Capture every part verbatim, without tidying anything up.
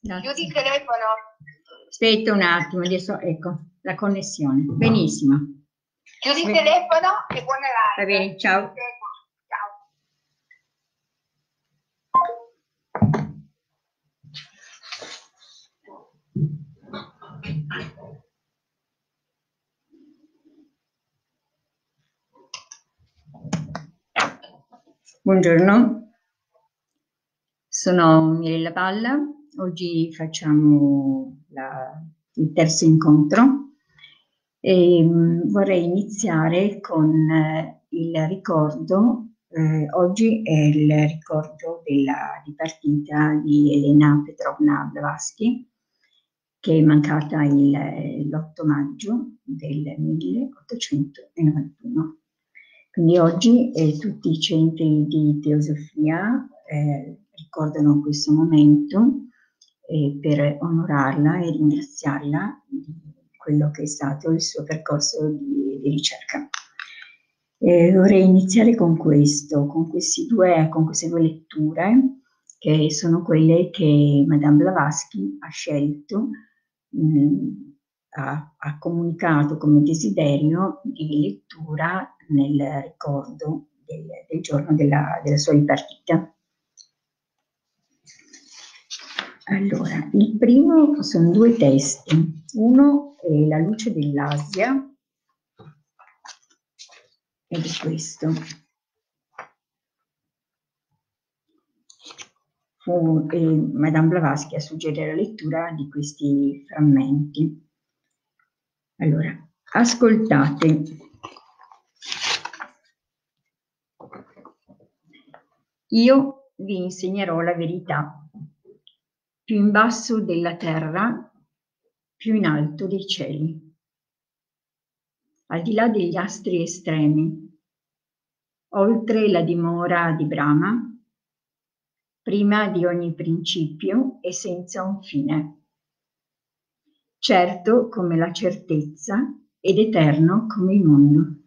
Grazie. Chiudi il telefono. Aspetta un attimo, adesso ecco la connessione. Benissimo. Chiudi il telefono e buona live. Va bene, ciao. Ciao. Buongiorno, sono Mirella Palla. Oggi facciamo la, il terzo incontro e mh, vorrei iniziare con eh, il ricordo. Eh, oggi è il ricordo della dipartita di Elena Petrovna Blavatsky, che è mancata l'otto maggio del milleottocentonovantuno. Quindi oggi eh, tutti i centri di teosofia eh, ricordano questo momento eh, per onorarla e ringraziarla di quello che è stato il suo percorso di, di ricerca. Eh, vorrei iniziare con questo, con, questi due, con queste due letture, che sono quelle che Madame Blavatsky ha scelto, mh, ha, ha comunicato come desiderio di lettura nel ricordo del, del giorno della, della sua dipartita. Allora, il primo sono due testi. Uno è La luce dell'Asia, ed è questo. Fu eh, Madame Blavatsky a suggerire la lettura di questi frammenti. Allora, ascoltate. Io vi insegnerò la verità, più in basso della terra, più in alto dei cieli, al di là degli astri estremi, oltre la dimora di Brahma, prima di ogni principio e senza un fine, certo come la certezza ed eterno come il mondo.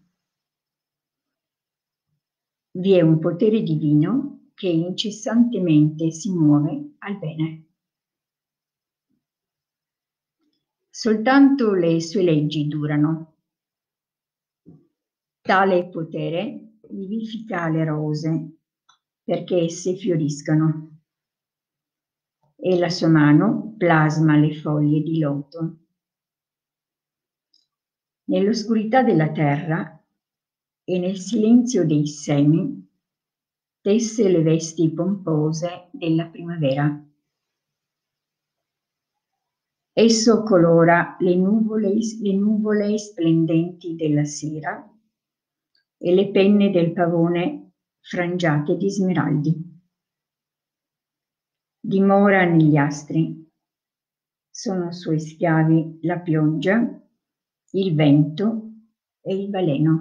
Vi è un potere divino che incessantemente si muove al bene. Soltanto le sue leggi durano. Tale potere vivifica le rose perché esse fioriscano e la sua mano plasma le foglie di loto. Nell'oscurità della terra e nel silenzio dei semi tesse le vesti pompose della primavera. Esso colora le nuvole, le nuvole splendenti della sera e le penne del pavone frangiate di smeraldi. Dimora negli astri. Sono suoi schiavi la pioggia, il vento e il baleno.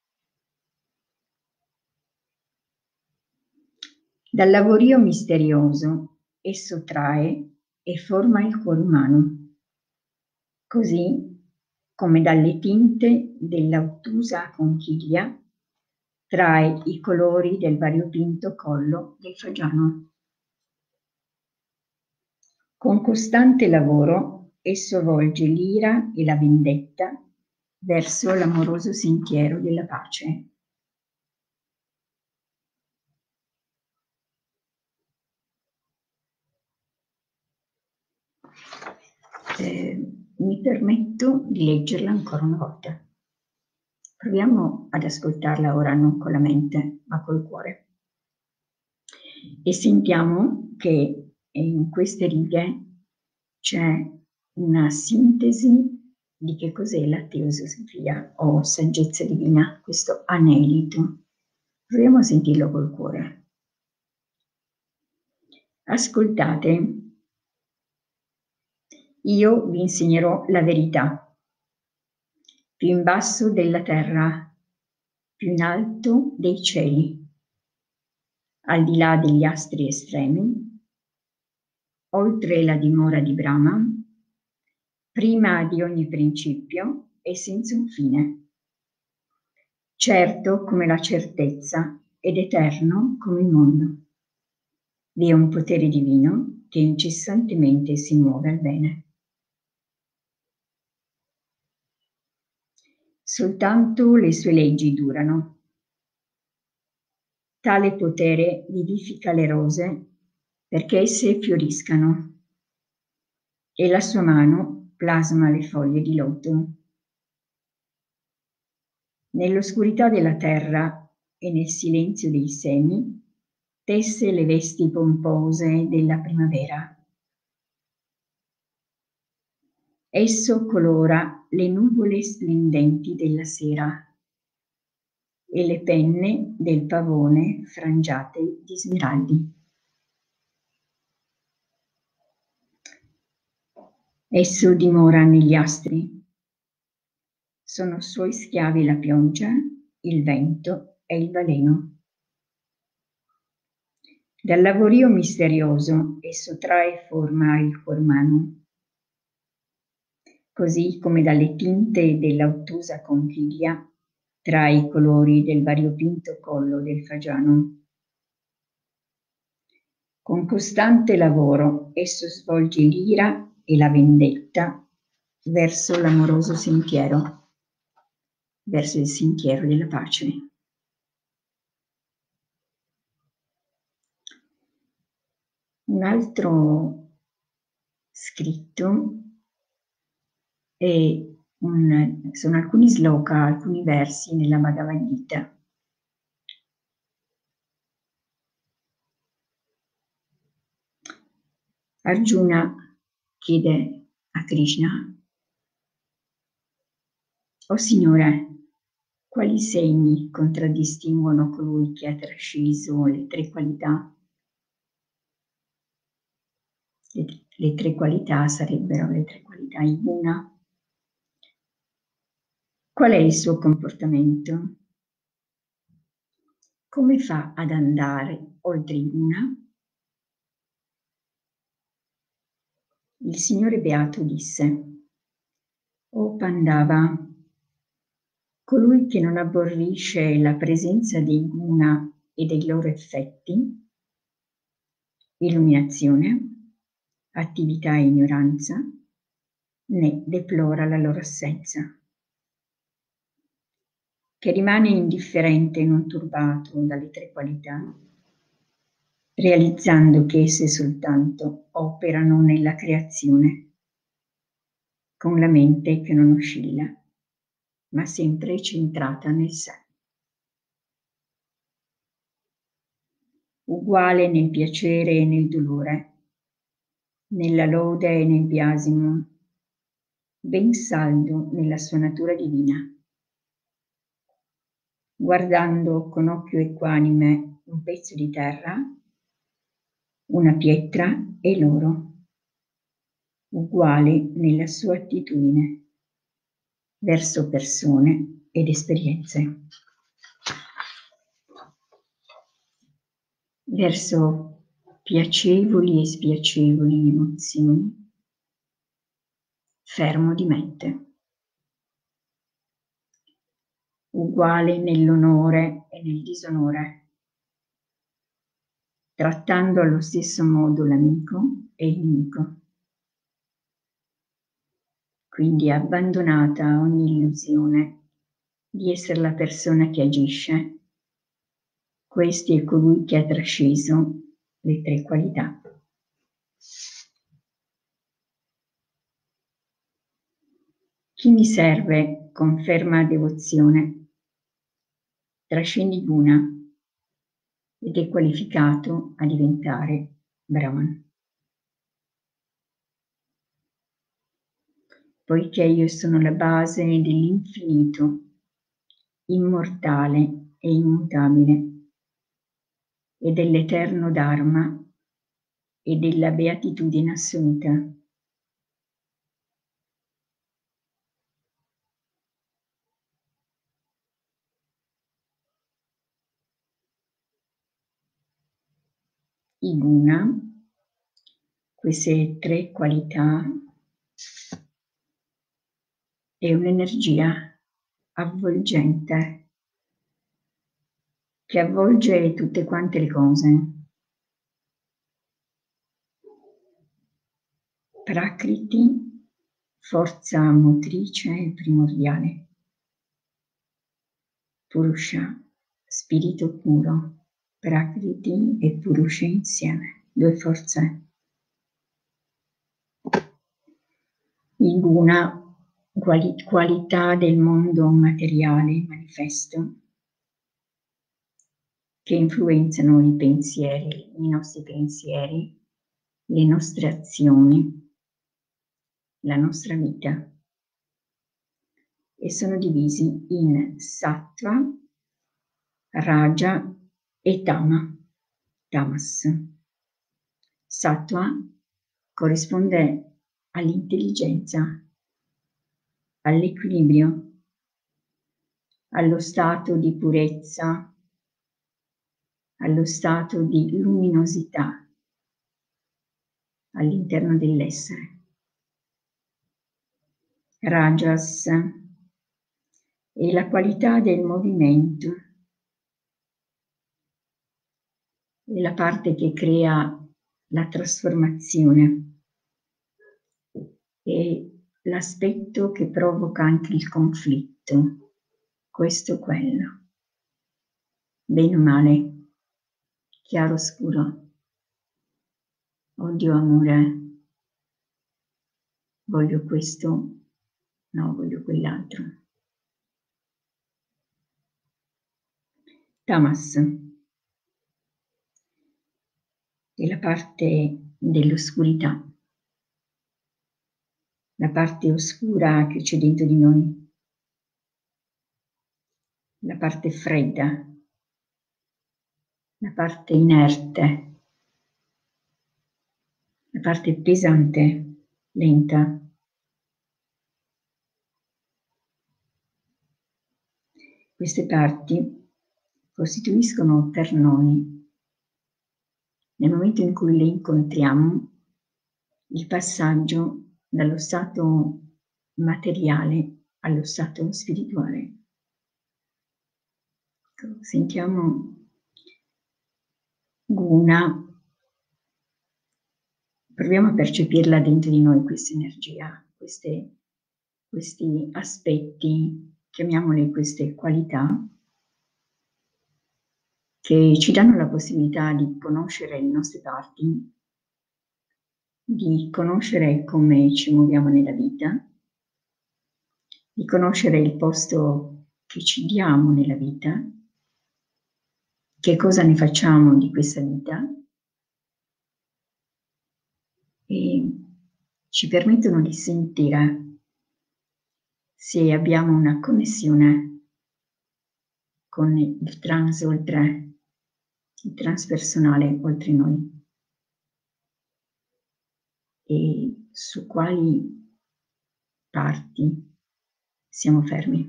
Dal lavorio misterioso esso trae e forma il cuore umano, così come dalle tinte dell'ottusa conchiglia trae i colori del variopinto collo del fagiano. Con costante lavoro esso volge l'ira e la vendetta verso l'amoroso sentiero della pace. Eh, mi permetto di leggerla ancora una volta. Proviamo ad ascoltarla ora non con la mente, ma col cuore. E sentiamo che in queste righe c'è una sintesi di che cos'è la teosofia o saggezza divina, questo anelito. Proviamo a sentirlo col cuore. Ascoltate. Io vi insegnerò la verità, più in basso della terra, più in alto dei cieli, al di là degli astri estremi, oltre la dimora di Brahma, prima di ogni principio e senza un fine, certo come la certezza ed eterno come il mondo. Vi è un potere divino che incessantemente si muove al bene. Soltanto le sue leggi durano. Tale potere vivifica le rose perché esse fioriscano, e la sua mano plasma le foglie di loto. Nell'oscurità della terra e nel silenzio dei semi tesse le vesti pompose della primavera. Esso colora le nuvole splendenti della sera e le penne del pavone frangiate di smeraldi. Esso dimora negli astri. Sono suoi schiavi la pioggia, il vento e il baleno. Dal lavorio misterioso esso trae forma il cuor umano, così come dalle tinte dell'ottusa conchiglia trae i colori del variopinto collo del fagiano. Con costante lavoro esso svolge l'ira e la vendetta verso l'amoroso sentiero, verso il sentiero della pace. Un altro scritto è un, sono alcuni sloka, alcuni versi nella Bhagavad Gita. Arjuna chiede a Krishna: «O Signore, quali segni contraddistinguono colui che ha trasceso le tre qualità?» Le, le tre qualità sarebbero le tre qualità in una. Qual è il suo comportamento? Come fa ad andare oltre il guna? Il Signore Beato disse: «O Pandava, colui che non aborrisce la presenza dei guna e dei loro effetti, illuminazione, attività e ignoranza, né deplora la loro assenza, che rimane indifferente e non turbato dalle tre qualità, realizzando che esse soltanto operano nella creazione, con la mente che non oscilla, ma sempre centrata nel sé. Uguale nel piacere e nel dolore, nella lode e nel biasimo, ben saldo nella sua natura divina. Guardando con occhio equanime un pezzo di terra, una pietra e l'oro, uguali nella sua attitudine verso persone ed esperienze, verso piacevoli e spiacevoli emozioni, fermo di mente, uguale nell'onore e nel disonore, trattando allo stesso modo l'amico e il nemico. Quindi abbandonata ogni illusione di essere la persona che agisce, questi è colui che ha trasceso le tre qualità. Chi mi serve con ferma devozione trascende il guna ed è qualificato a diventare Brahman. Poiché io sono la base dell'infinito, immortale e immutabile, e dell'eterno Dharma e della beatitudine assoluta. I guna, queste tre qualità, è un'energia avvolgente che avvolge tutte quante le cose. Prakriti, forza motrice primordiale. Purusha, spirito puro. Prakriti e Purusha insieme, due forze. Il guna, quali, qualità del mondo materiale manifesto, che influenzano i pensieri, i nostri pensieri, le nostre azioni, la nostra vita. E sono divisi in sattva, raja e tama, tamas. Sattva corrisponde all'intelligenza, all'equilibrio, allo stato di purezza, allo stato di luminosità all'interno dell'essere. Rajas è la qualità del movimento, è la parte che crea la trasformazione, è l'aspetto che provoca anche il conflitto, questo quello, bene o male, chiaro scuro, odio amore, voglio questo, no, voglio quell'altro. Tamas è la parte dell'oscurità, la parte oscura che c'è dentro di noi, la parte fredda, la parte inerte, la parte pesante, lenta. Queste parti costituiscono ternoni. Nel momento in cui le incontriamo, il passaggio dallo stato materiale allo stato spirituale. Sentiamo guna, proviamo a percepirla dentro di noi, questa energia, queste, questi aspetti, chiamiamoli queste qualità, che ci danno la possibilità di conoscere le nostre parti, di conoscere come ci muoviamo nella vita, di conoscere il posto che ci diamo nella vita, che cosa ne facciamo di questa vita, e ci permettono di sentire se abbiamo una connessione con il trans oltre, il transpersonale oltre noi, e su quali parti siamo fermi.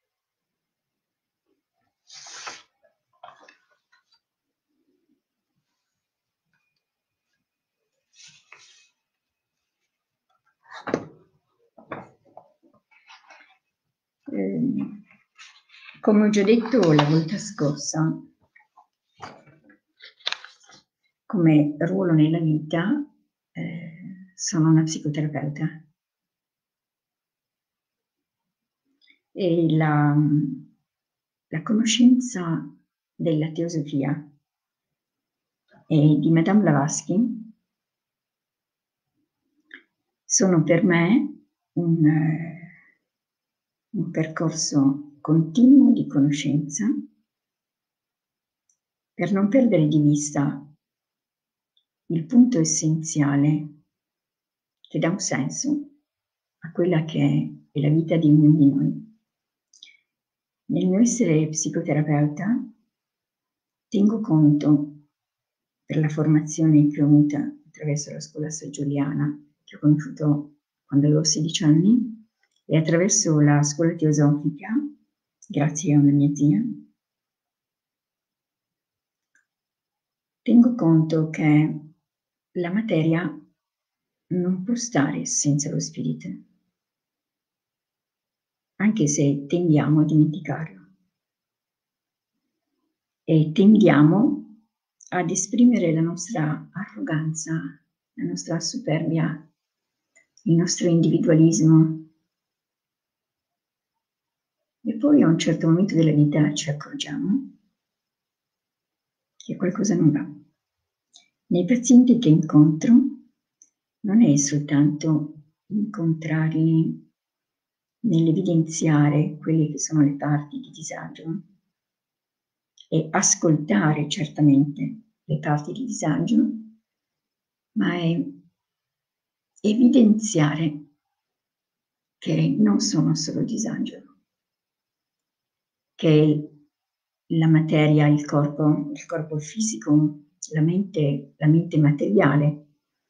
Eh, come ho già detto la volta scorsa, come ruolo nella vita, eh, sono una psicoterapeuta. E la, la conoscenza della teosofia e di Madame Blavatsky sono per me un, eh, un percorso continuo di conoscenza per non perdere di vista il punto essenziale che dà un senso a quella che è la vita di ognuno di noi. Nel mio essere psicoterapeuta tengo conto, per la formazione che ho avuta attraverso la scuola San Giuliana, che ho conosciuto quando avevo sedici anni, e attraverso la scuola teosofica, grazie a una mia zia, tengo conto che la materia non può stare senza lo spirito, anche se tendiamo a dimenticarlo. E tendiamo ad esprimere la nostra arroganza, la nostra superbia il nostro individualismo. E poi a un certo momento della vita ci accorgiamo che qualcosa non va. Nei pazienti che incontro non è soltanto incontrarli nell'evidenziare quelle che sono le parti di disagio e ascoltare certamente le parti di disagio, ma è evidenziare che non sono solo disagio, che la materia, il corpo, il corpo fisico, la mente, la mente materiale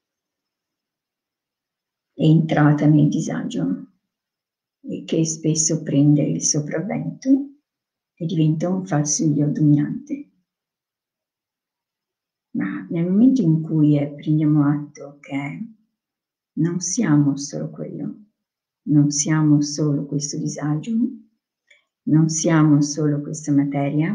è entrata nel disagio e che spesso prende il sopravvento e diventa un falso io dominante. Ma nel momento in cui eh, prendiamo atto che non siamo solo quello, non siamo solo questo disagio, non siamo solo questa materia,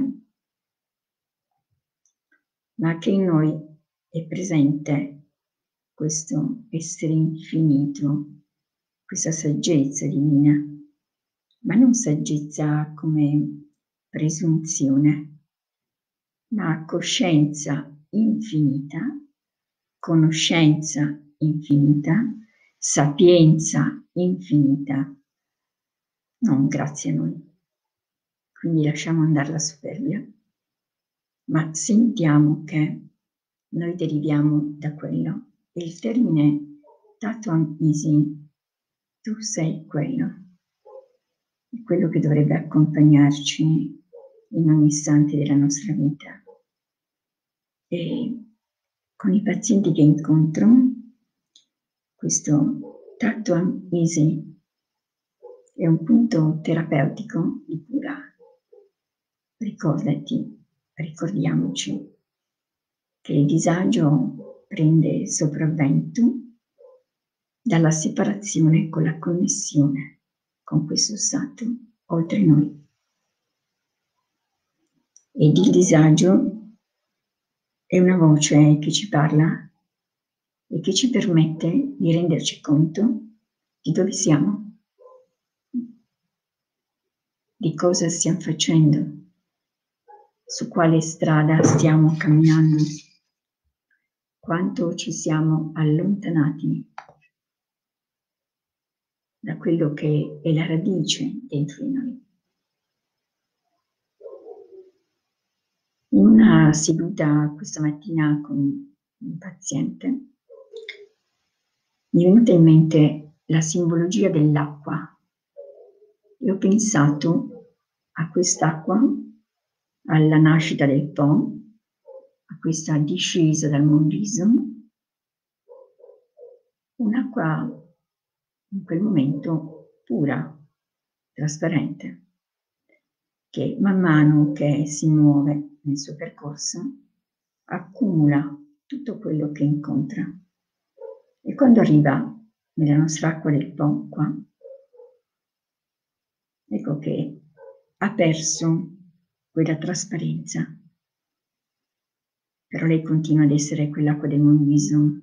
ma che in noi è presente questo essere infinito, questa saggezza divina, ma non saggezza come presunzione, ma coscienza infinita, conoscenza infinita, sapienza infinita, non grazie a noi. Quindi lasciamo andare la superbia, ma sentiamo che noi deriviamo da quello. E il termine Tatuam Isi, tu sei quello, è quello che dovrebbe accompagnarci in ogni istante della nostra vita. E con i pazienti che incontro, questo Tatuam Isi è un punto terapeutico di cura. Ricordati, ricordiamoci che il disagio prende sopravvento dalla separazione con la connessione con questo stato oltre noi. Ed il disagio è una voce che ci parla e che ci permette di renderci conto di dove siamo, di cosa stiamo facendo, su quale strada stiamo camminando, quanto ci siamo allontanati da quello che è la radice dentro di noi. In una seduta questa mattina con un paziente mi è venuta in mente la simbologia dell'acqua e ho pensato a quest'acqua, alla nascita del Po, a questa discesa dal Monviso, un'acqua in quel momento pura, trasparente, che man mano che si muove nel suo percorso accumula tutto quello che incontra. E quando arriva nella nostra acqua del Po, qua, ecco che ha perso quella trasparenza. Però lei continua ad essere quell'acqua del Monviso.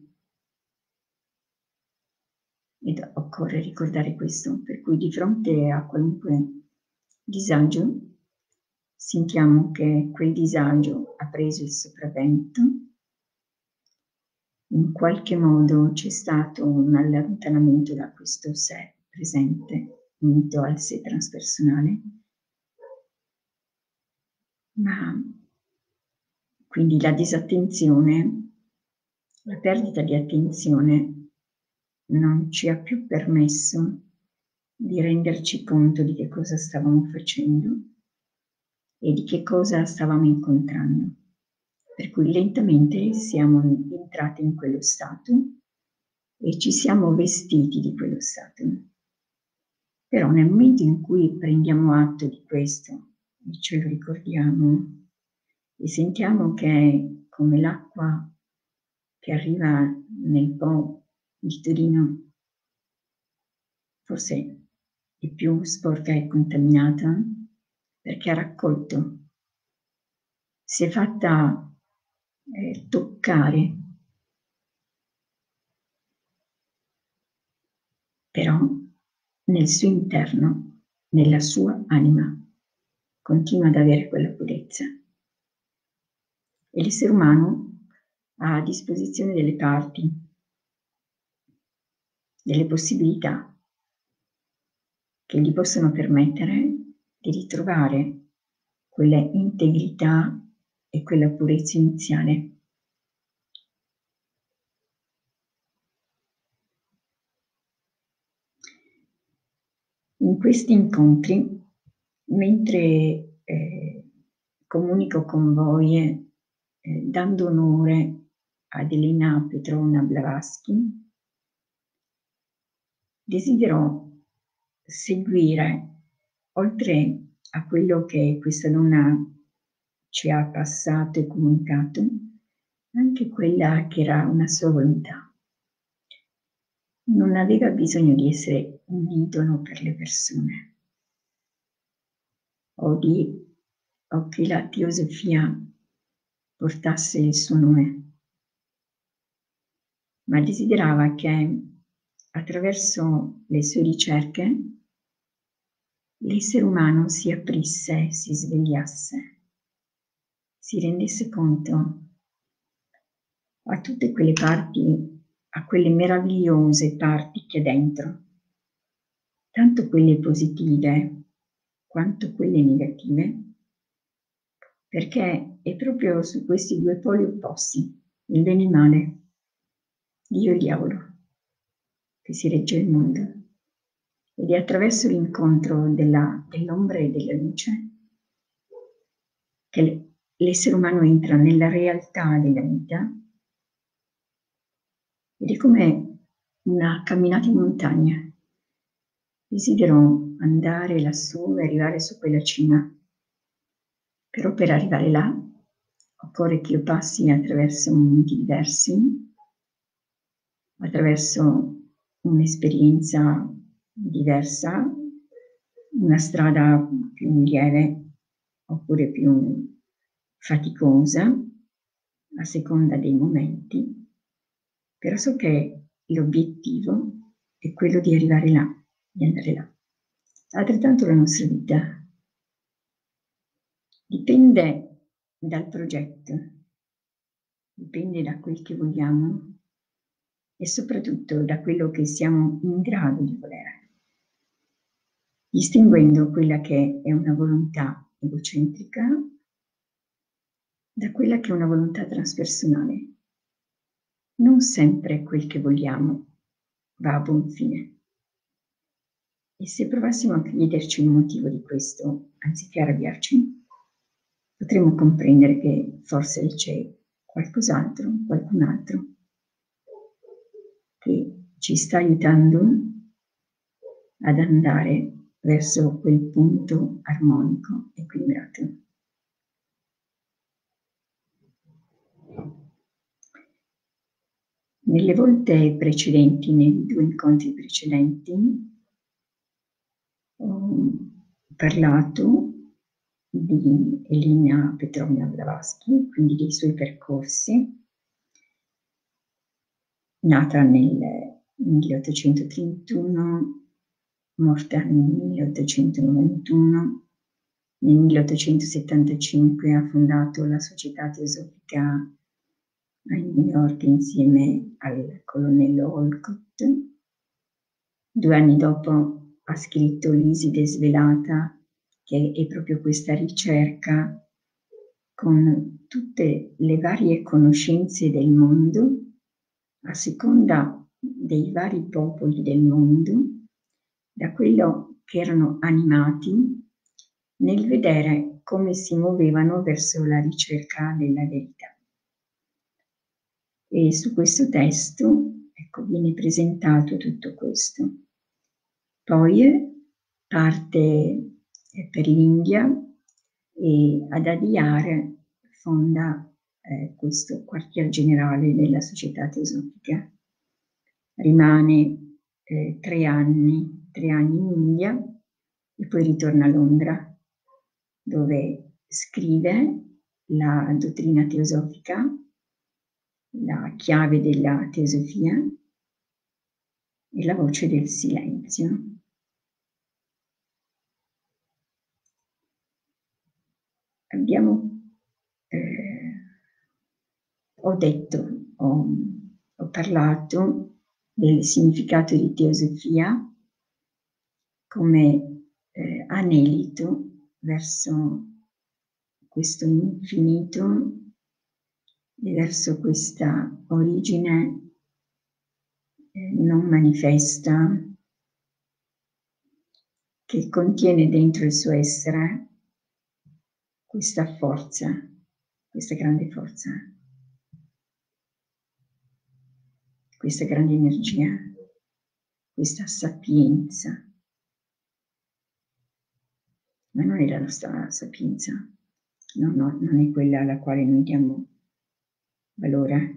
Ed occorre ricordare questo, per cui di fronte a qualunque disagio sentiamo che quel disagio ha preso il sopravvento, in qualche modo c'è stato un allontanamento da questo sé presente, unito al sé transpersonale, ma quindi la disattenzione, la perdita di attenzione non ci ha più permesso di renderci conto di che cosa stavamo facendo e di che cosa stavamo incontrando. Per cui lentamente siamo entrati in quello stato e ci siamo vestiti di quello stato. Però nel momento in cui prendiamo atto di questo e ce lo ricordiamo e sentiamo che è come l'acqua che arriva nel Po di Torino, forse è più sporca e contaminata perché ha raccolto, si è fatta eh, toccare però nel suo interno, nella sua anima, continua ad avere quella purezza. E l'essere umano ha a disposizione delle parti, delle possibilità che gli possono permettere di ritrovare quella integrità e quella purezza iniziale. In questi incontri, mentre eh, comunico con voi, eh, dando onore ad Elena Petrovna Blavatsky, desidero seguire, oltre a quello che questa donna ci ha passato e comunicato, anche quella che era una sua volontà. Non aveva bisogno di essere un idolo per le persone, o, di, o che la teosofia portasse il suo nome, ma desiderava che attraverso le sue ricerche l'essere umano si aprisse, si svegliasse, si rendesse conto a tutte quelle parti, a quelle meravigliose parti che ha dentro, tanto quelle positive quanto quelle negative, perché è proprio su questi due poli opposti, il bene e il male, Dio e il diavolo, che si regge il mondo. Ed è attraverso l'incontro della, dell'ombra e della luce che l'essere umano entra nella realtà della vita, ed è come una camminata in montagna. Desidero andare lassù e arrivare su quella cima, però per arrivare là occorre che io passi attraverso momenti diversi, attraverso un'esperienza diversa, una strada più lieve oppure più faticosa, a seconda dei momenti, però so che l'obiettivo è quello di arrivare là, di andare là. Altrettanto la nostra vita dipende dal progetto, dipende da quel che vogliamo e soprattutto da quello che siamo in grado di volere, distinguendo quella che è una volontà egocentrica da quella che è una volontà transpersonale. Non sempre quel che vogliamo va a buon fine. E se provassimo a chiederci il motivo di questo, anziché arrabbiarci, potremmo comprendere che forse c'è qualcos'altro, qualcun altro, che ci sta aiutando ad andare verso quel punto armonico, equilibrato. Nelle volte precedenti, nei due incontri precedenti, ho parlato di Elena Petrovna Blavatsky, quindi dei suoi percorsi, nata nel milleottocentotrentuno, morta nel milleottocentonovantuno, nel milleottocentosettantacinque ha fondato la Società Teosofica a New York insieme al colonnello Olcott. Due anni dopo ha scritto L'Iside svelata, che è proprio questa ricerca con tutte le varie conoscenze del mondo, a seconda dei vari popoli del mondo, da quello che erano animati nel vedere come si muovevano verso la ricerca della verità. E su questo testo, ecco, viene presentato tutto questo. Poi parte per l'India e ad Adyar fonda eh, questo quartier generale della Società Teosofica. Rimane eh, tre anni, tre anni in India e poi ritorna a Londra, dove scrive la dottrina teosofica, la chiave della teosofia, e la voce del silenzio. Abbiamo, eh, ho detto, ho, ho parlato del significato di teosofia come eh, anelito verso questo infinito e verso questa origine eh, non manifesta che contiene dentro il suo essere questa forza, questa grande forza, questa grande energia, questa sapienza. Ma non è la nostra sapienza, no, no, non è quella alla quale noi diamo valore.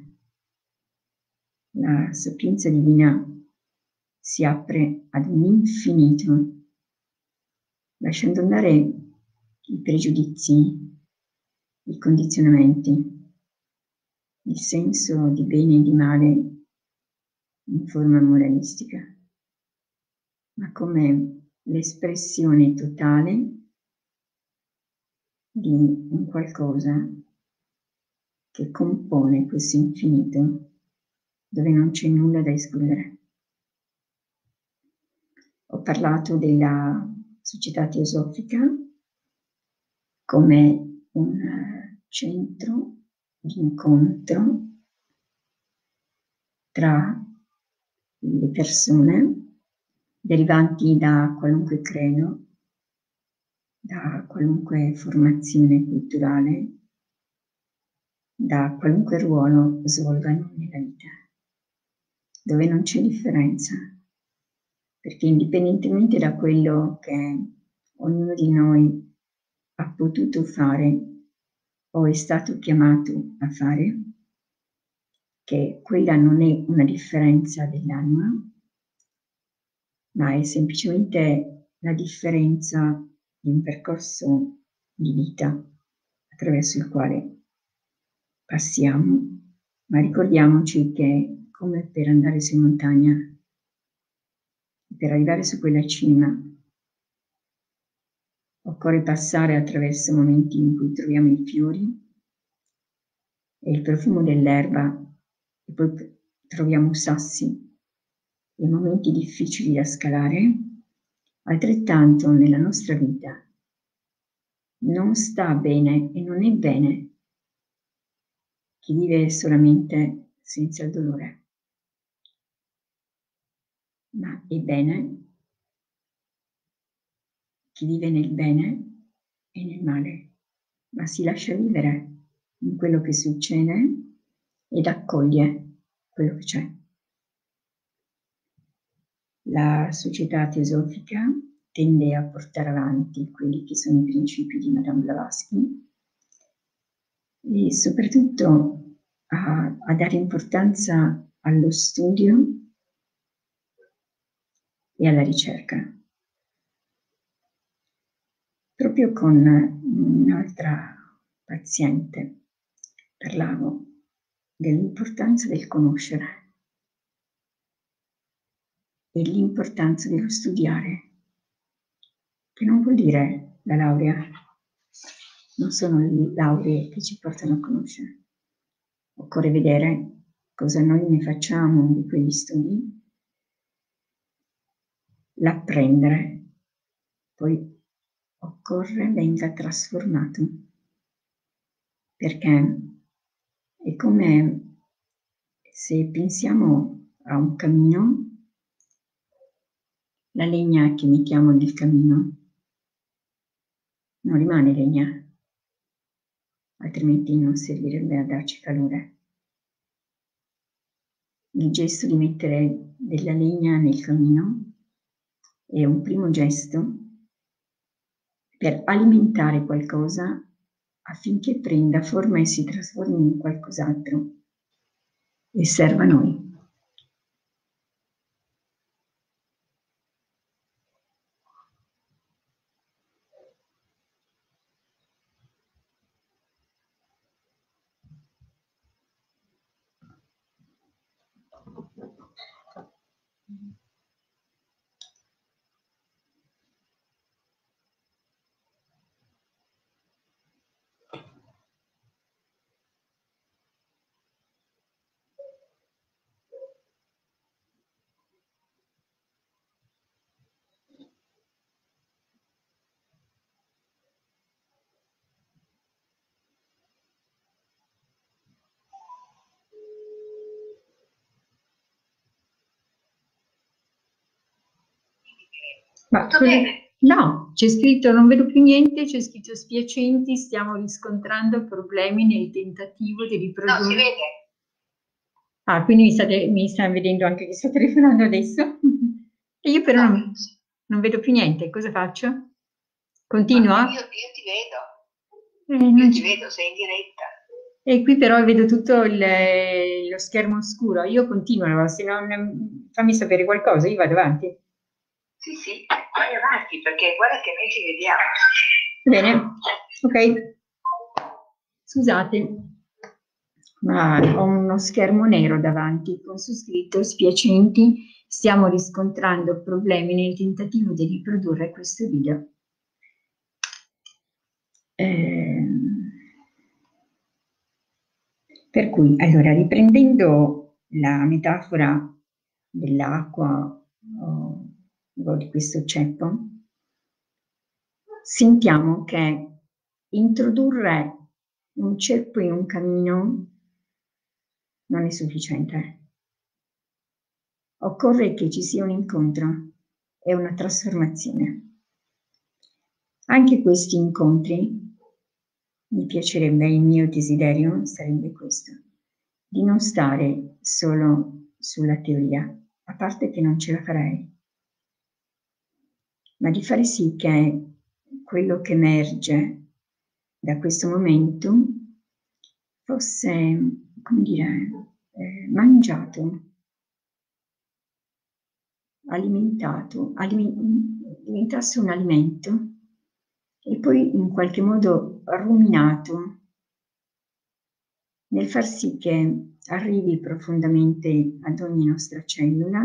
La sapienza divina si apre ad un infinito, lasciando andare i pregiudizi, i condizionamenti, il senso di bene e di male in forma moralistica, ma come l'espressione totale di un qualcosa che compone questo infinito dove non c'è nulla da escludere. Ho parlato della società teosofica come un centro di incontro tra le persone derivanti da qualunque credo, da qualunque formazione culturale, da qualunque ruolo svolgano nella vita, dove non c'è differenza, perché indipendentemente da quello che ognuno di noi ha potuto fare o è stato chiamato a fare, che quella non è una differenza dell'anima, ma è semplicemente la differenza di un percorso di vita attraverso il quale passiamo, ma ricordiamoci che come per andare su in montagna, per arrivare su quella cima, occorre passare attraverso momenti in cui troviamo i fiori e il profumo dell'erba e poi troviamo sassi e momenti difficili da scalare. Altrettanto nella nostra vita non sta bene e non è bene chi vive solamente senza il dolore, ma è bene chi vive nel bene e nel male, ma si lascia vivere in quello che succede ed accoglie quello che c'è. La società teosofica tende a portare avanti quelli che sono i principi di Madame Blavatsky e soprattutto a, a dare importanza allo studio e alla ricerca. Proprio con un'altra paziente parlavo dell'importanza del conoscere e l'importanza dello studiare, che non vuol dire la laurea, non sono le lauree che ci portano a conoscere. Occorre vedere cosa noi ne facciamo di quegli studi, l'apprendere, poi occorre venga trasformato, perché è come se pensiamo a un cammino, la legna che mettiamo nel cammino non rimane legna, altrimenti non servirebbe a darci calore. Il gesto di mettere della legna nel cammino è un primo gesto per alimentare qualcosa affinché prenda forma e si trasformi in qualcos'altro e serva a noi. Ma Tutto quello- bene? no, c'è scritto, non vedo più niente, c'è scritto spiacenti, stiamo riscontrando problemi nel tentativo di No, si riprodurre. vede. Ah, quindi mi state, mi sta vedendo anche che sto telefonando adesso? E io però No, non, non vedo più niente, cosa faccio? ma Continua? io, io ti vedo. Eh, Io non ti c'è. vedo, sei in diretta. E qui però vedo tutto il- lo schermo scuro. Io continuo, se non fammi sapere qualcosa, io vado avanti. Sì, sì, vai avanti, perché guarda che noi ci vediamo. Bene, ok. Scusate, ma ho uno schermo nero davanti con su scritto spiacenti, stiamo riscontrando problemi nel tentativo di riprodurre questo video. Ehm, per cui, allora, riprendendo la metafora dell'acqua o, o di questo ceppo, sentiamo che introdurre un ceppo in un cammino non è sufficiente. Occorre che ci sia un incontro e una trasformazione. Anche questi incontri, mi piacerebbe, il mio desiderio sarebbe questo, di non stare solo sulla teoria, a parte che non ce la farei, ma di fare sì che quello che emerge da questo momento fosse, come dire, eh, mangiato, alimentato, aliment- diventasse un alimento e poi in qualche modo ruminato nel far sì che arrivi profondamente ad ogni nostra cellula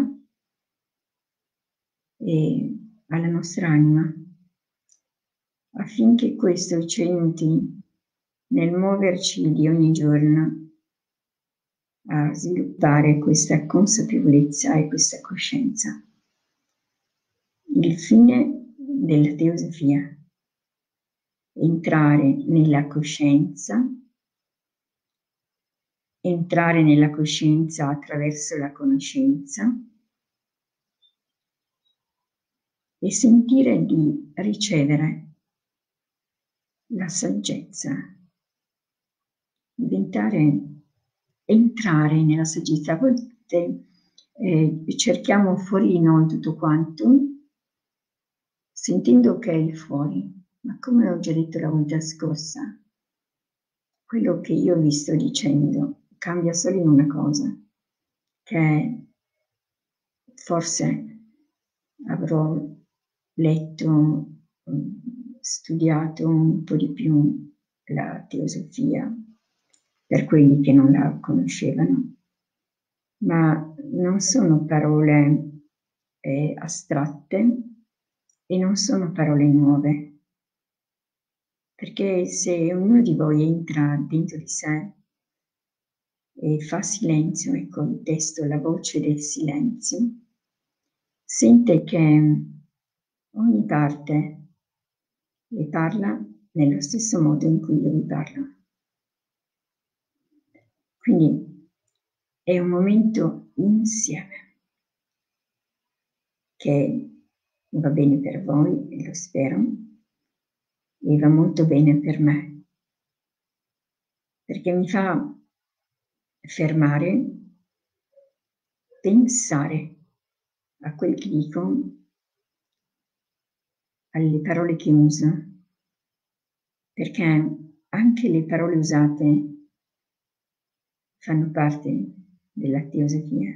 e alla nostra anima, affinché questo ci aiuti nel muoverci di ogni giorno a sviluppare questa consapevolezza e questa coscienza. Il fine della teosofia, entrare nella coscienza, entrare nella coscienza attraverso la conoscenza e sentire di ricevere la saggezza, diventare, entrare nella saggezza. A volte eh, cerchiamo fuori di noi tutto quanto, sentendo che è il fuori, ma come ho già detto la volta scorsa, quello che io vi sto dicendo cambia solo in una cosa, che forse avrò letto, studiato un po' di più la teosofia per quelli che non la conoscevano, ma non sono parole eh, astratte e non sono parole nuove, perché se ognuno di voi entra dentro di sé e fa silenzio, ecco il testo, la voce del silenzio, sente che ogni parte le parla nello stesso modo in cui io vi parlo. Quindi è un momento insieme che va bene per voi, e lo spero, e va molto bene per me, perché mi fa fermare, pensare a quel che dico, alle parole che uso, perché anche le parole usate fanno parte della teosofia.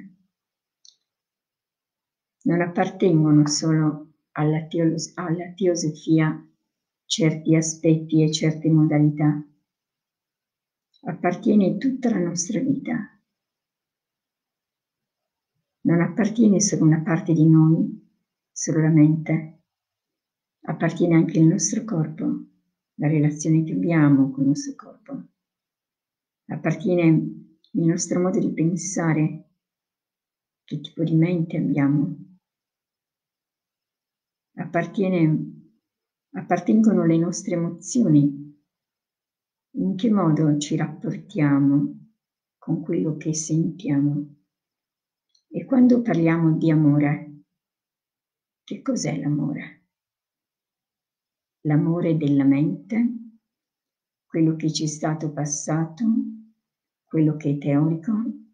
Non appartengono solo alla, teos- alla teosofia certi aspetti e certe modalità, appartiene tutta la nostra vita. Non appartiene solo una parte di noi, solo la mente, appartiene anche il nostro corpo, la relazione che abbiamo con il nostro corpo. Appartiene il nostro modo di pensare, che tipo di mente abbiamo. Appartiene, appartengono le nostre emozioni, in che modo ci rapportiamo con quello che sentiamo. E quando parliamo di amore, Che cos'è l'amore? L'amore della mente, quello che ci è stato passato, quello che è teorico,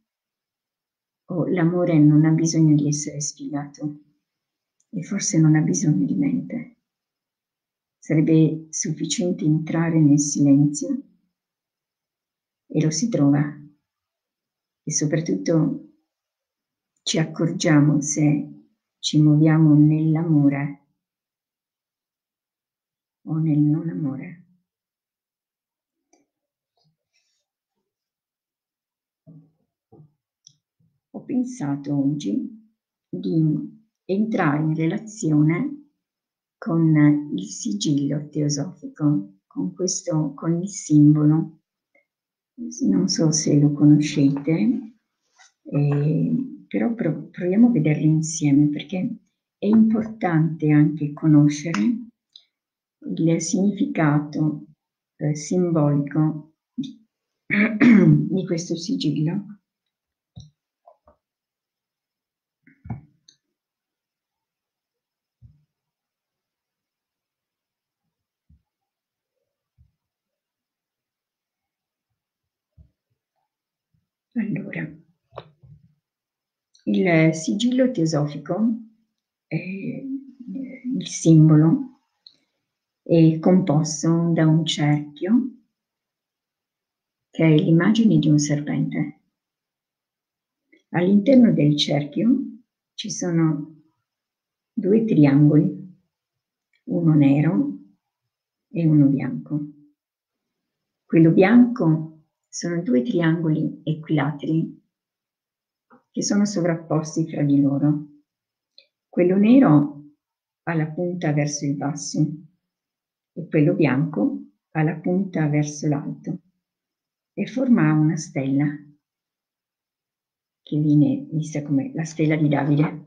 o l'amore non ha bisogno di essere spiegato e forse non ha bisogno di mente. Sarebbe sufficiente entrare nel silenzio e lo si trova. E soprattutto ci accorgiamo se ci muoviamo nell'amore o nel non amore. Ho pensato oggi di entrare in relazione con il sigillo teosofico, con questo, con il simbolo. Non so se lo conoscete, eh, però prov- proviamo a vederlo insieme perché è importante anche conoscere il significato eh, simbolico di, di questo sigillo. Allora, il sigillo teosofico, è, il simbolo, è composto da un cerchio che è l'immagine di un serpente. All'interno del cerchio ci sono due triangoli, uno nero e uno bianco. Quello bianco sono due triangoli equilateri che sono sovrapposti fra di loro. Quello nero ha la punta verso il basso e quello bianco ha la punta verso l'alto e forma una stella che viene vista come la stella di Davide.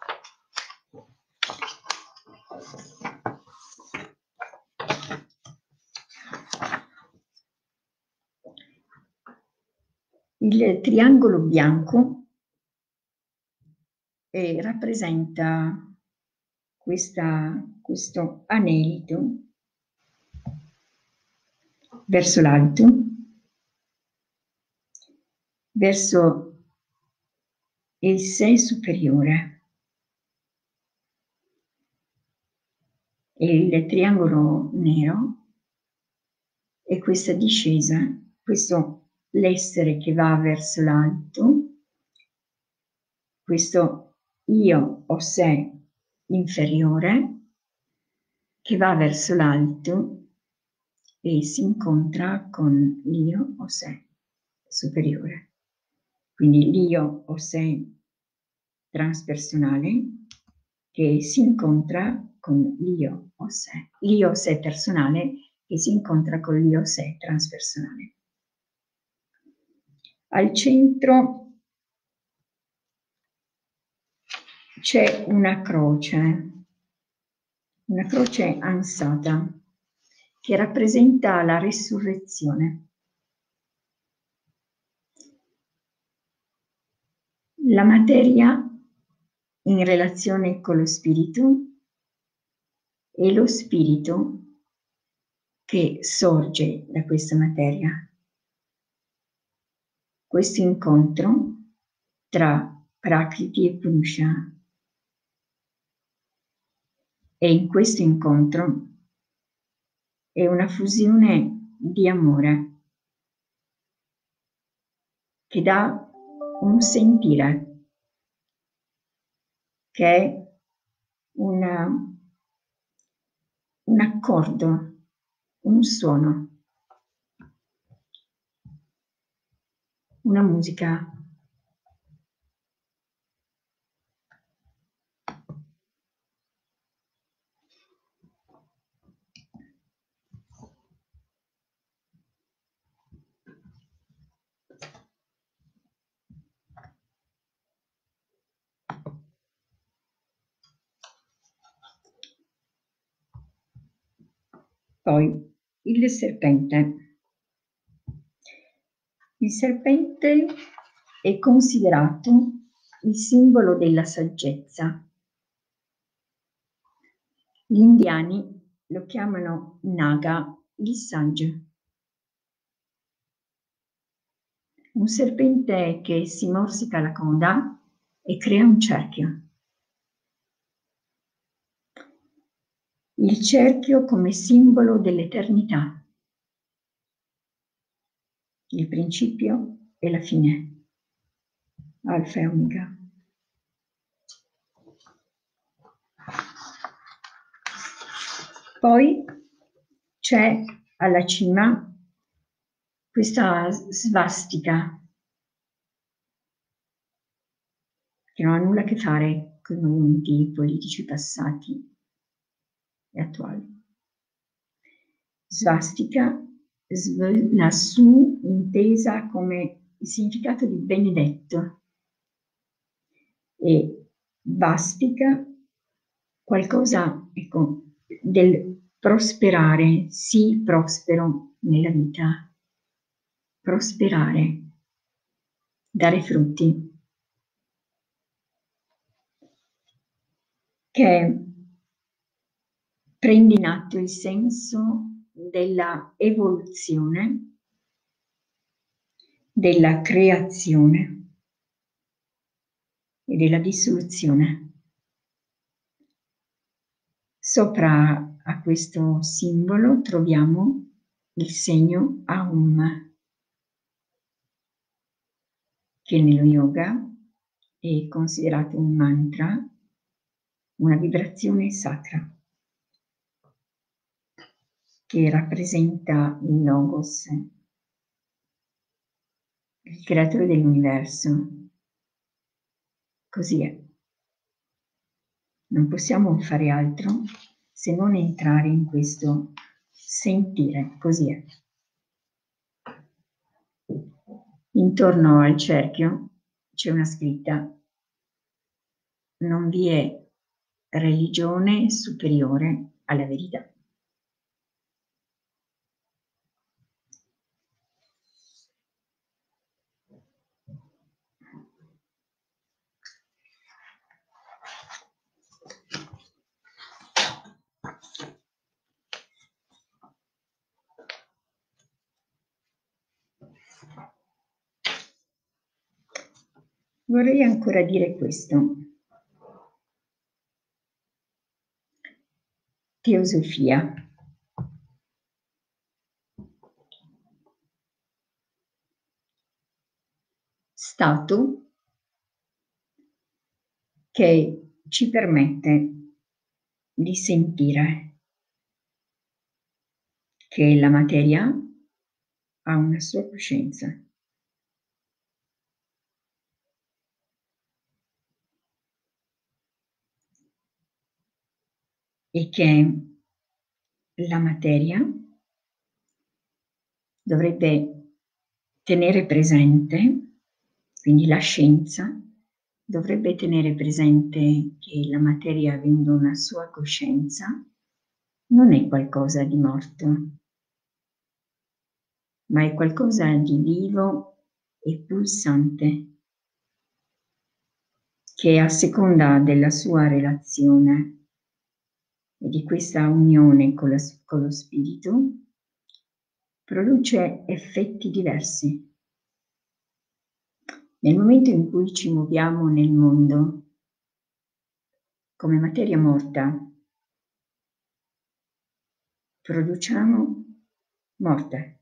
Il triangolo bianco eh, rappresenta questa, questo anelito verso l'alto, verso il sé superiore. E il triangolo nero è questa discesa, questo l'essere che va verso l'alto, questo io o sé inferiore che va verso l'alto e si incontra con l'io o sé superiore. Quindi l'io o sé transpersonale che si incontra con l'io o sé, l'io o sé personale che si incontra con l'io o sé transpersonale. Al centro c'è una croce, una croce ansata, che rappresenta la risurrezione. La materia in relazione con lo spirito e lo spirito che sorge da questa materia. Questo incontro tra Prakriti e Purusha. E in questo incontro è una fusione di amore che dà un sentire, che è una, un accordo, un suono, una musica. Poi il serpente. Il serpente è considerato il simbolo della saggezza. Gli indiani lo chiamano Naga, il saggio. Un serpente che si morsica la coda e crea un cerchio. Il cerchio come simbolo dell'eternità, il principio e la fine, alfa e omega. Poi c'è alla cima questa svastica che non ha nulla a che fare con i movimenti politici passati e attuali. Svastica, lassù intesa come il significato di benedetto, e vastica qualcosa, ecco, del prosperare, sì, prospero nella vita, prosperare, dare frutti, che prende in atto il senso della evoluzione, della creazione e della dissoluzione. Sopra a questo simbolo troviamo il segno Aum, che nello yoga è considerato un mantra, una vibrazione sacra, che rappresenta il Logos, il creatore dell'universo. Così è. Non possiamo fare altro se non entrare in questo sentire, così è. Intorno al cerchio c'è una scritta: non vi è religione superiore alla verità. Vorrei ancora dire questo. Teosofia. Stato che ci permette di sentire che la materia ha una sua coscienza. E che la materia dovrebbe tenere presente, quindi la scienza dovrebbe tenere presente che la materia, avendo una sua coscienza, non è qualcosa di morto, ma è qualcosa di vivo e pulsante, che a seconda della sua relazione e di questa unione con, la, con lo spirito, produce effetti diversi. Nel momento in cui ci muoviamo nel mondo come materia morta, produciamo morte.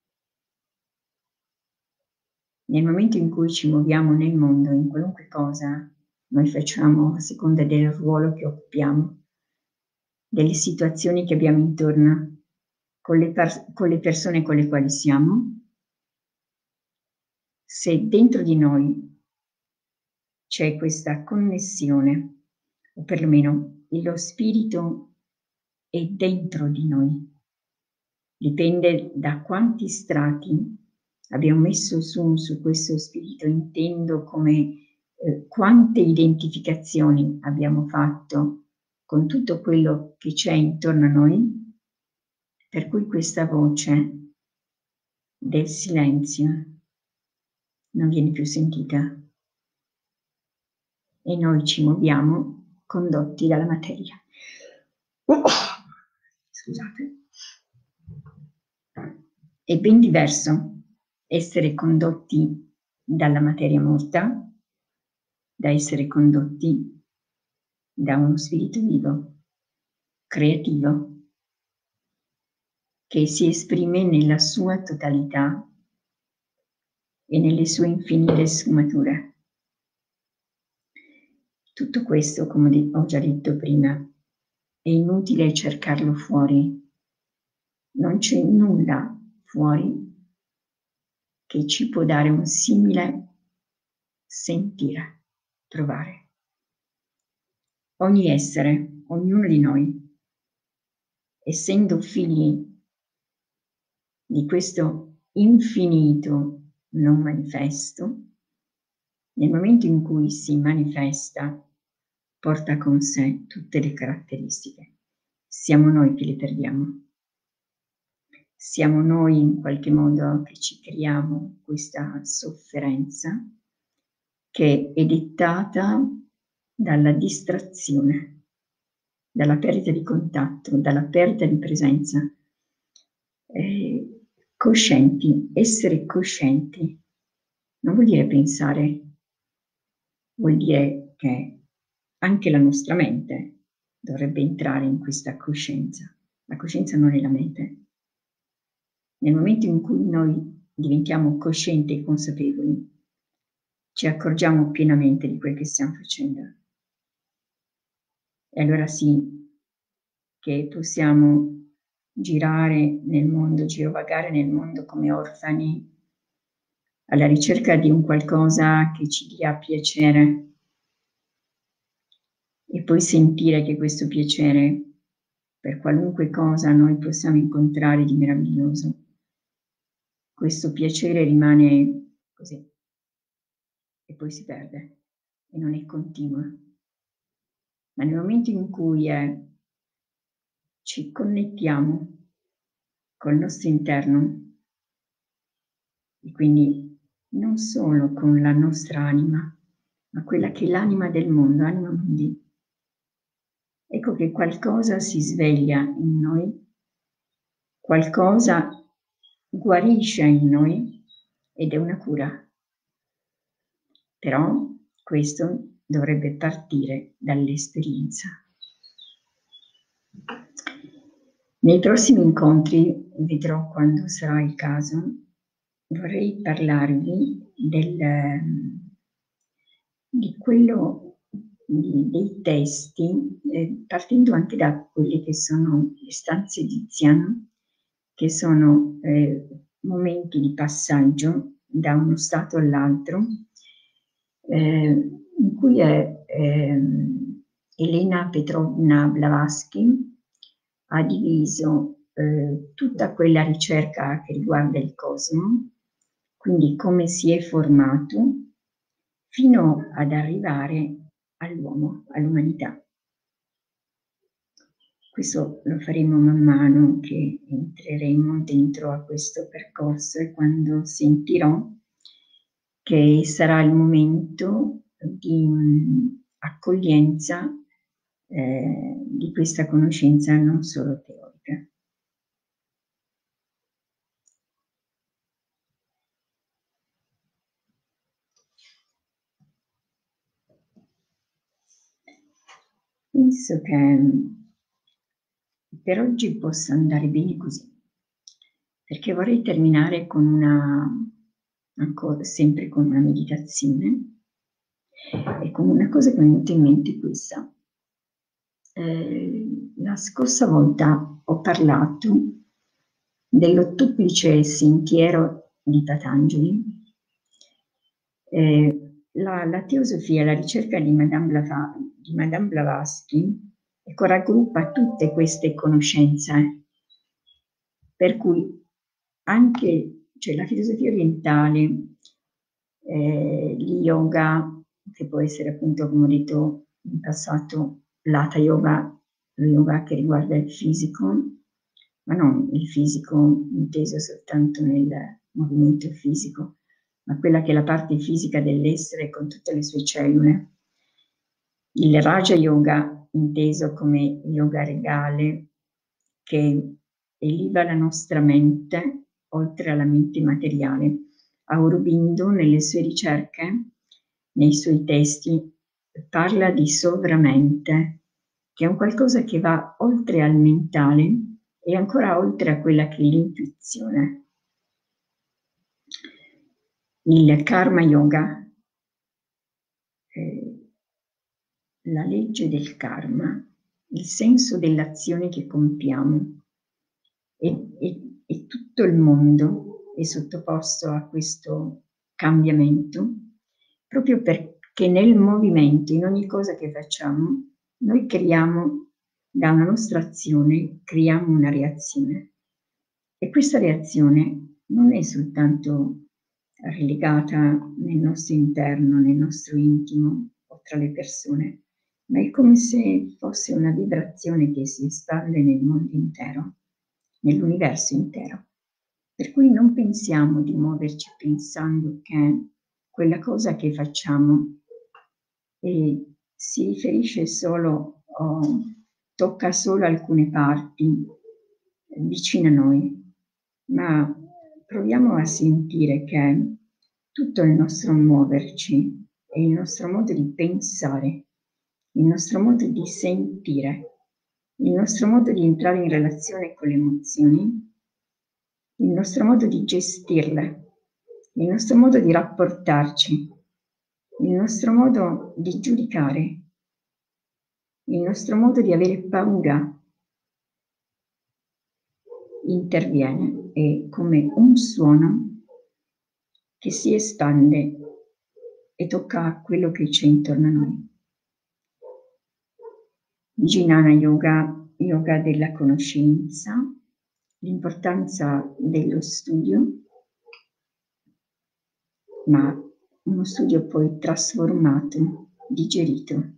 Nel momento in cui ci muoviamo nel mondo, in qualunque cosa noi facciamo, a seconda del ruolo che occupiamo, delle situazioni che abbiamo intorno, con le, con le persone con le quali siamo, se dentro di noi c'è questa connessione, o perlomeno lo spirito è dentro di noi, dipende da quanti strati abbiamo messo su, su questo spirito, intendo come eh, quante identificazioni abbiamo fatto con tutto quello che c'è intorno a noi, per cui questa voce del silenzio non viene più sentita e noi ci muoviamo condotti dalla materia. Oh, scusate. È ben diverso essere condotti dalla materia morta da essere condotti da uno spirito vivo, creativo, che si esprime nella sua totalità e nelle sue infinite sfumature. Tutto questo, come ho già detto prima, è inutile cercarlo fuori. Non c'è nulla fuori che ci può dare un simile sentire, provare. Ogni essere, ognuno di noi, essendo figli di questo infinito non manifesto, nel momento in cui si manifesta, porta con sé tutte le caratteristiche. Siamo noi che le perdiamo. Siamo noi in qualche modo che ci creiamo questa sofferenza che è dettata dalla distrazione, dalla perdita di contatto, dalla perdita di presenza. Eh, coscienti, essere coscienti non vuol dire pensare, vuol dire che anche la nostra mente dovrebbe entrare in questa coscienza. La coscienza non è la mente. Nel momento in cui noi diventiamo coscienti e consapevoli, ci accorgiamo pienamente di quel che stiamo facendo. E allora sì che possiamo girare nel mondo, girovagare nel mondo come orfani, alla ricerca di un qualcosa che ci dia piacere e poi sentire che questo piacere, per qualunque cosa noi possiamo incontrare di meraviglioso, questo piacere rimane così e poi si perde e non è continua. Ma nel momento in cui eh, ci connettiamo col nostro interno e quindi non solo con la nostra anima, ma quella che è l'anima del mondo, anima mundi, ecco che qualcosa si sveglia in noi, qualcosa guarisce in noi ed è una cura. Però questo dovrebbe partire dall'esperienza. Nei prossimi incontri, vedrò quando sarà il caso, vorrei parlarvi del, di quello, di, dei testi, eh, partendo anche da quelle che sono le stanze di Tiziano, che sono eh, momenti di passaggio da uno stato all'altro, eh, in cui è, eh, Elena Petrovna Blavatsky ha diviso eh, tutta quella ricerca che riguarda il cosmo, quindi come si è formato, fino ad arrivare all'uomo, all'umanità. Questo lo faremo man mano che entreremo dentro a questo percorso e quando sentirò che sarà il momento di mh, accoglienza eh, di questa conoscenza non solo teorica. Penso che per oggi possa andare bene così, perché vorrei terminare con una, ancora, sempre con una meditazione e con una cosa che mi è venuta in mente questa. Eh, la scorsa volta ho parlato dell'ottuplice sentiero di Patanjali. Eh, la, la teosofia, la ricerca di Madame, Blava, di Madame Blavatsky, ecco, raggruppa tutte queste conoscenze, per cui anche cioè, la filosofia orientale, eh, lo yoga, che può essere appunto, come ho detto in passato, l'hatha yoga, lo yoga che riguarda il fisico, ma non il fisico inteso soltanto nel movimento fisico, ma quella che è la parte fisica dell'essere con tutte le sue cellule. Il Raja Yoga inteso come yoga regale, che eleva la nostra mente oltre alla mente materiale. Aurobindo, nelle sue ricerche, nei suoi testi, parla di sovramente, che è un qualcosa che va oltre al mentale e ancora oltre a quella che è l'intuizione. Il karma yoga, eh, la legge del karma, il senso dell'azione che compiamo, e, e, e tutto il mondo è sottoposto a questo cambiamento, proprio perché nel movimento, in ogni cosa che facciamo, noi creiamo, da una nostra azione, creiamo una reazione. E questa reazione non è soltanto relegata nel nostro interno, nel nostro intimo o tra le persone, ma è come se fosse una vibrazione che si espande nel mondo intero, nell'universo intero. Per cui non pensiamo di muoverci pensando che quella cosa che facciamo eh, si riferisce solo o tocca solo alcune parti eh, vicine a noi, ma proviamo a sentire che tutto il nostro muoverci e il nostro modo di pensare, il nostro modo di sentire, il nostro modo di entrare in relazione con le emozioni, il nostro modo di gestirle, il nostro modo di rapportarci, il nostro modo di giudicare, il nostro modo di avere paura, interviene, è come un suono che si espande e tocca quello che c'è intorno a noi. Jnana Yoga, yoga della conoscenza, l'importanza dello studio, ma uno studio poi trasformato, digerito.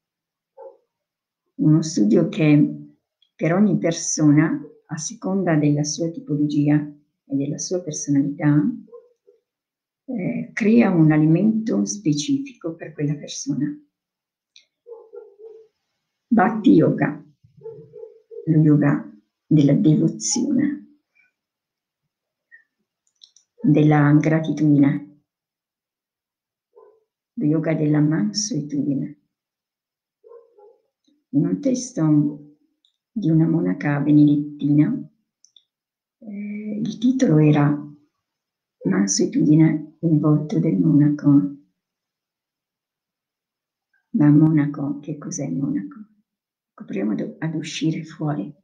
Uno studio che per ogni persona, a seconda della sua tipologia e della sua personalità, eh, crea un alimento specifico per quella persona. Bhakti Yoga, lo yoga della devozione, della gratitudine, lo yoga della mansuetudine. In un testo di una monaca benedettina, eh, il titolo era Mansuetudine, il volto del monaco. Ma monaco, che cos'è il monaco? Proviamo ad uscire fuori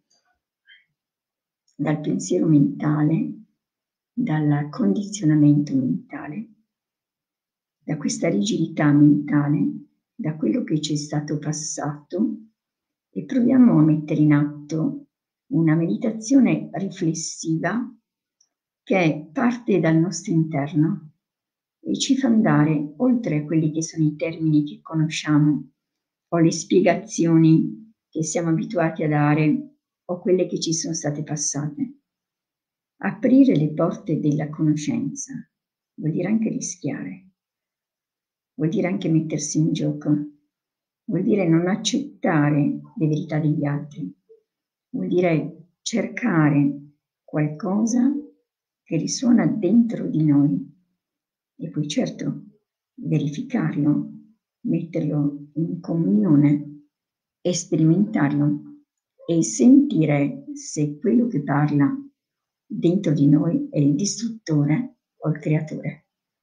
dal pensiero mentale, dal condizionamento mentale, da questa rigidità mentale, da quello che ci è stato passato, e proviamo a mettere in atto una meditazione riflessiva che parte dal nostro interno e ci fa andare oltre a quelli che sono i termini che conosciamo o le spiegazioni che siamo abituati a dare o quelle che ci sono state passate. Aprire le porte della conoscenza vuol dire anche rischiare, vuol dire anche mettersi in gioco, vuol dire non accettare le verità degli altri, vuol dire cercare qualcosa che risuona dentro di noi e poi certo verificarlo, metterlo in comunione e sperimentarlo e sentire se quello che parla dentro di noi è il distruttore o il creatore.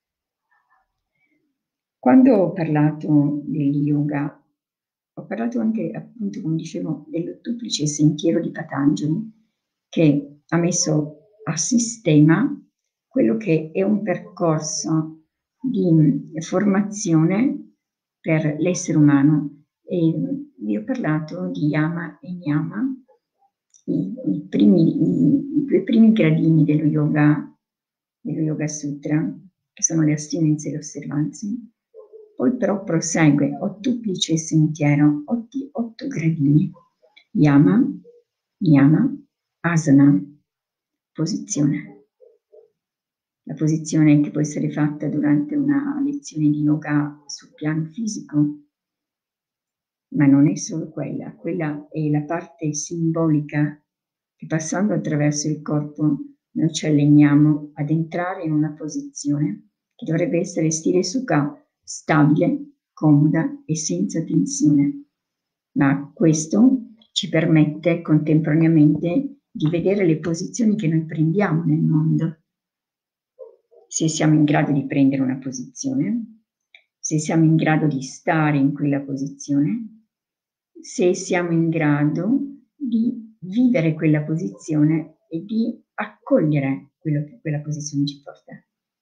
Quando ho parlato del yoga, ho parlato anche, appunto, come dicevo, dell'ottuplice sentiero di Patanjali, che ha messo a sistema quello che è un percorso di formazione per l'essere umano. E vi ho parlato di Yama e Niyama, i, i, primi, i, i due primi gradini dello yoga, dello Yoga Sutra, che sono le astinenze e le osservanze. Poi però prosegue ottuplice sentiero, otto, otto gradini. Yama, Niyama, Asana, posizione. La posizione che può essere fatta durante una lezione di yoga sul piano fisico, ma non è solo quella, quella è la parte simbolica che passando attraverso il corpo noi ci alleniamo ad entrare in una posizione che dovrebbe essere stile Sukha, stabile, comoda e senza tensione. Ma questo ci permette contemporaneamente di vedere le posizioni che noi prendiamo nel mondo. Se siamo in grado di prendere una posizione, se siamo in grado di stare in quella posizione, se siamo in grado di vivere quella posizione e di accogliere quello che quella posizione ci porta.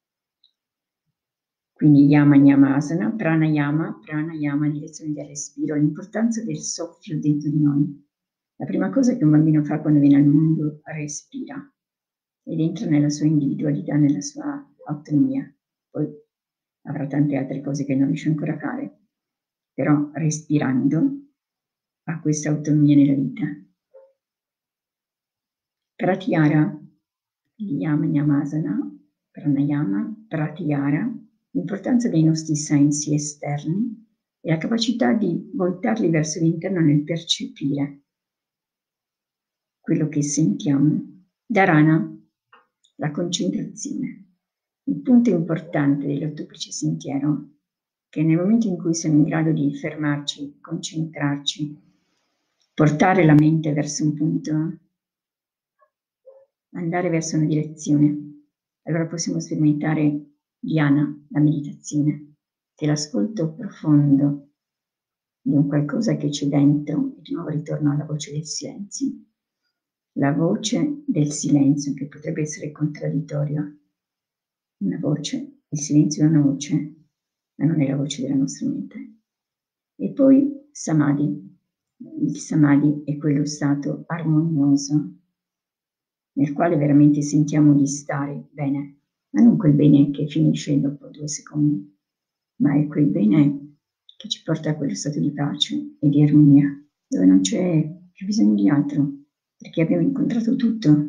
Quindi Yama Niyamasana, Pranayama, Pranayama, direzione del respiro, l'importanza del soffio dentro di noi. La prima cosa che un bambino fa quando viene al mondo respira ed entra nella sua individualità, nella sua autonomia. Poi avrà tante altre cose che non riesce ancora a fare, però respirando ha questa autonomia nella vita. Pratyahara, Yama Niyamasana, Pranayama, Pratyahara, l'importanza dei nostri sensi esterni e la capacità di voltarli verso l'interno nel percepire quello che sentiamo. Dharana, la concentrazione. Il punto importante dell'ottuplice sentiero è che nel momento in cui siamo in grado di fermarci, concentrarci, portare la mente verso un punto, andare verso una direzione, allora possiamo sperimentare dhyana, la meditazione, che è l'ascolto profondo di un qualcosa che c'è dentro, e di nuovo ritorno alla voce del silenzio. La voce del silenzio, che potrebbe essere contraddittoria. Una voce, il silenzio è una voce, ma non è la voce della nostra mente. E poi samadhi. Il samadhi è quello stato armonioso, nel quale veramente sentiamo di stare bene, ma non quel bene che finisce dopo due secondi, ma è quel bene che ci porta a quello stato di pace e di armonia, dove non c'è più bisogno di altro, perché abbiamo incontrato tutto.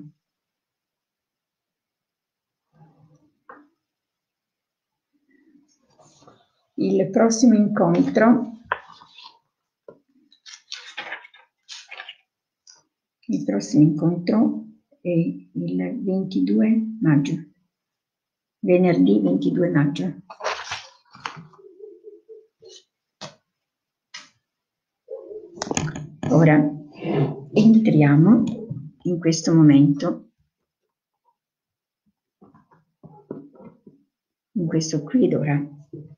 Il prossimo incontro, il prossimo incontro è il ventidue maggio, venerdì ventidue maggio. Ora entriamo in questo momento, in questo qui ed ora.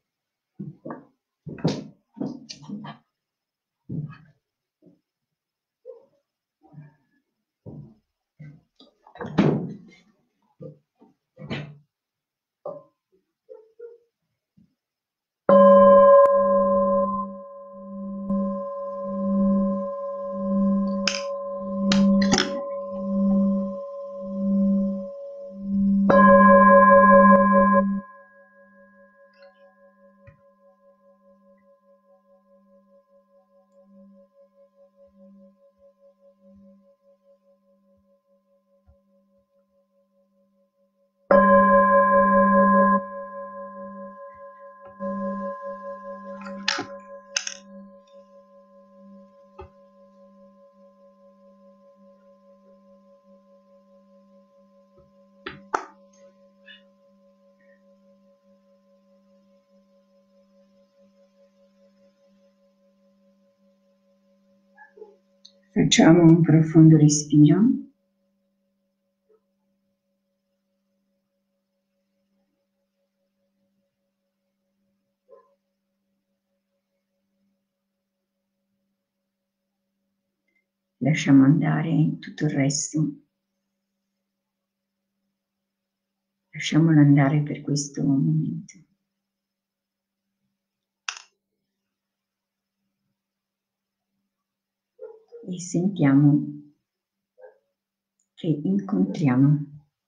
Facciamo un profondo respiro. Lasciamo andare tutto il resto. Lasciamolo andare per questo momento. E sentiamo che incontriamo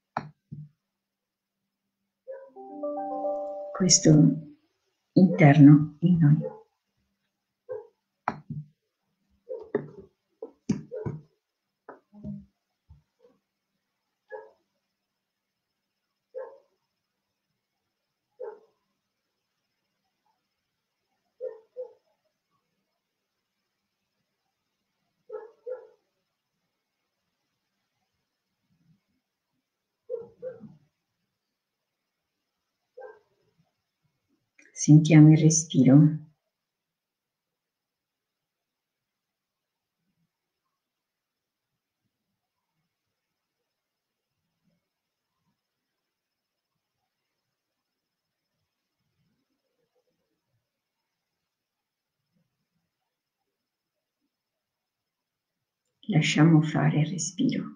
questo interno in noi. Sentiamo il respiro. Lasciamo fare il respiro.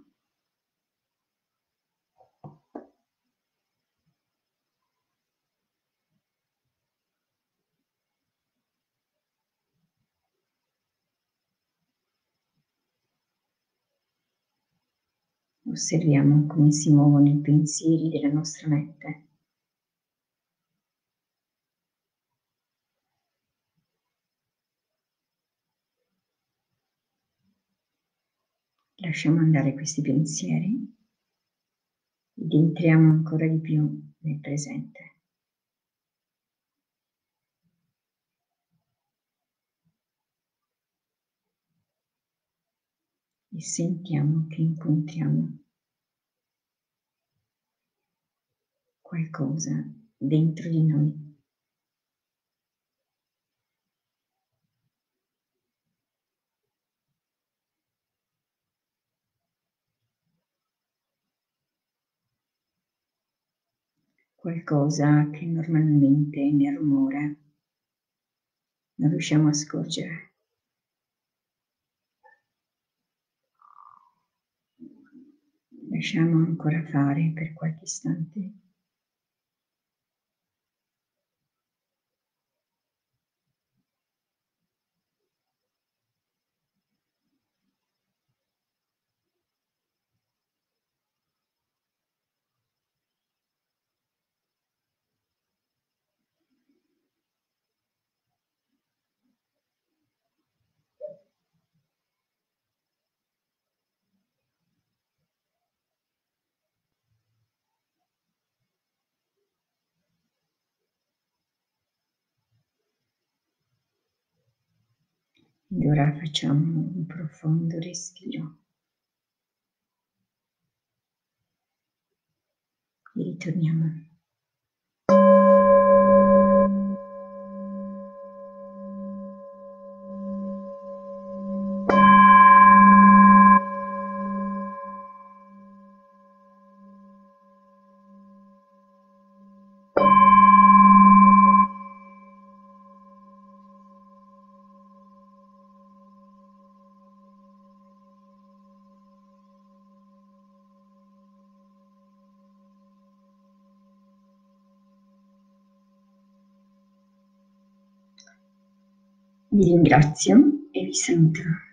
Osserviamo come si muovono i pensieri della nostra mente. Lasciamo andare questi pensieri ed entriamo ancora di più nel presente. E sentiamo che incontriamo qualcosa dentro di noi. Qualcosa che normalmente nel rumore non riusciamo a scorgere. Lasciamo ancora fare per qualche istante. Ed ora facciamo un profondo respiro. E ritorniamo. Vi ringrazio e vi saluto.